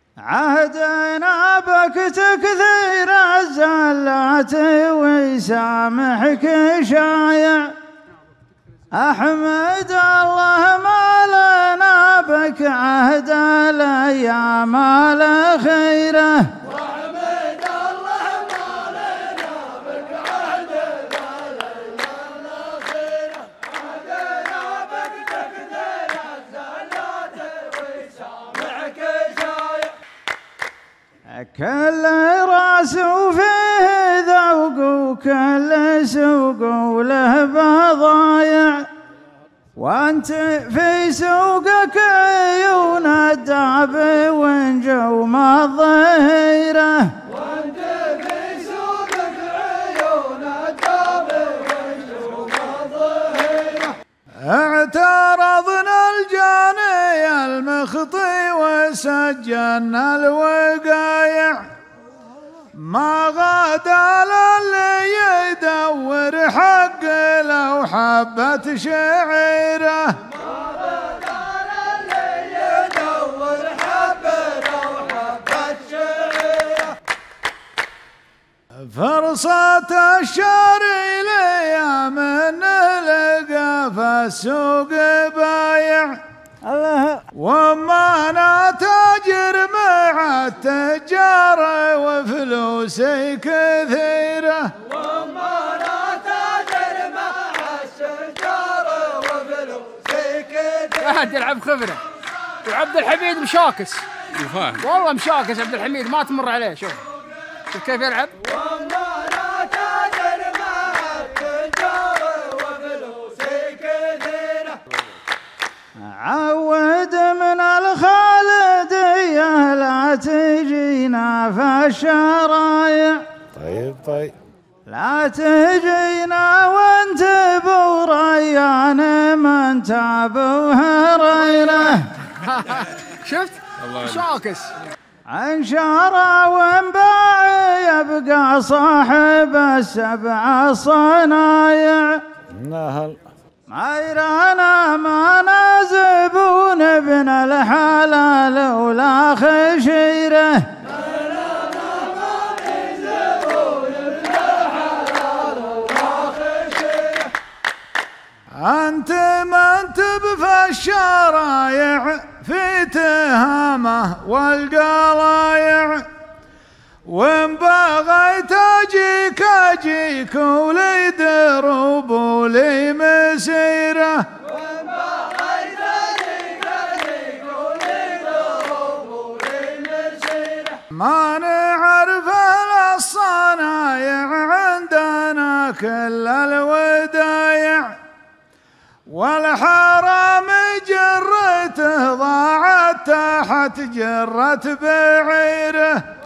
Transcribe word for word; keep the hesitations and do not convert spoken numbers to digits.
عهدنا بك تكثير الزلات ويسامحك شايع. أحمد الله ما لنا بك عهد الأيام الأخيرة. وأحمد الله ما لنا بك عهد الأيام الأخيرة. عهدنا بك تكثير الزلات ويسامحك شايع. كل راس وفيه ذوق وكل سوق وله بضايع. وانت في سوقك عيون الدعب ونجوم الظهيره. وانت في سوقك عيون الدعب ونجوم الظهيره. اعترضنا الجاني المخطي وسجلنا الوقايع. ما غدا للي يدور حق لو حبة شعيره. ما غدا للي يدور حق لو حبة شعيره. فرصة الشاري لي من نلقى في السوق بايع. وما انا تاجر مع التجار وفلوسي كثيره. وما انا تاجر مع التجار وفلوسي كثيره. قاعد يلعب خبره. وعبد الحميد مشاكس. فاهم والله مشاكس عبد الحميد ما تمر عليه. شوف شوف كيف يلعب. وما انا تاجر مع التجار وفلوسي كثيره. عود من الخالدية لا تجينا في الشرايع. طيب طيب لا تجينا وانت بو ريان من تاب وهريره. شفت مشاكس عن شرى وانباع يبقى صاحب السبع صنايع. نهل ما يرانا ما نازبون ابن الحلال ولا خشيره. ما يرانا ما نازبون ابن الحلال ولا خشيره. أنت ما انت في الشرايع في تهامه والقلايع. وإن بغيت أجيك أجيك ولي دروب ولي مسيرة. وإن بغيت أجيك أجيك ولي دروب ولي مسيرة. ما نعرف الصنايع عندنا كل الودايع. والحرام جرته ضاعت تحت جرة بعيره.